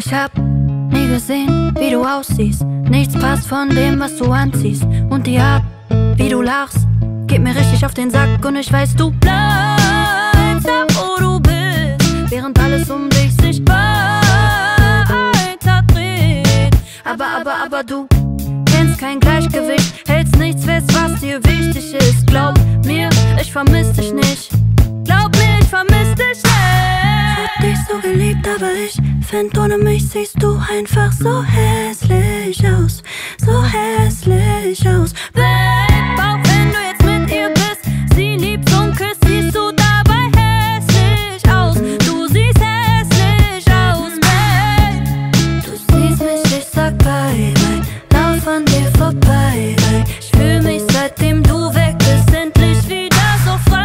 Ich hab nie gesehen, wie du aussiehst. Nichts passt von dem, was du anziehst. Und die Art, wie du lachst, geht mir richtig auf den Sack. Und ich weiß, du bleibst da, wo du bist, während alles um dich sich weiter dreht. Aber du kennst kein Gleichgewicht, hältst nichts fest, was dir wichtig ist. Glaub mir, ich vermiss dich nicht. Glaub mir, ich vermiss dich nicht. Ich hab dich so geliebt, aber ich find, ohne mich siehst du einfach so hässlich aus. So hässlich aus. Babe, auch wenn du jetzt mit ihr bist, sie liebt und küsst, siehst du dabei hässlich aus. Du siehst hässlich aus, babe. Du siehst mich, ich sag bye, bye, lauf an dir vorbei, bye. Ich fühl mich, seitdem du weg bist, endlich wieder so frei.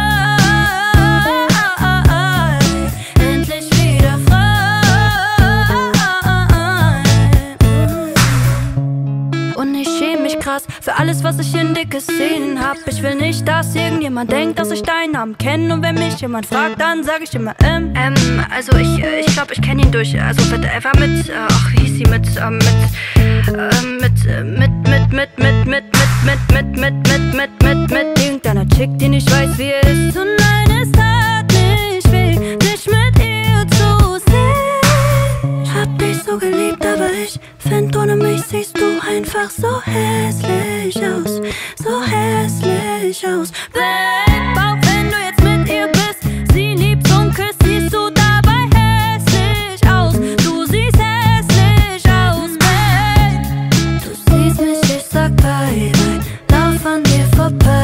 Für alles, was ich in dir gesehen hab. Ich will nicht, dass irgendjemand denkt, dass ich deinen Namen kenne. Und wenn mich jemand fragt, dann sag ich immer also ich glaub, ich kenn ihn durch. Also er war mit, ach, wie hieß sie, mit irgendeiner Chick, die nicht weiß, wie er ist. Und nein, es tat nicht weh, dich mit ihr zu sehen. Ich hab dich so geliebt, aber ich find, ohne mich siehst du einfach so hässlich aus. So hässlich aus. Babe, auch wenn du jetzt mit ihr bist, sie liebt und küsst, siehst du dabei hässlich aus. Du siehst hässlich aus, babe. Du siehst mich, ich sag bye, bye, lauf an dir vorbei.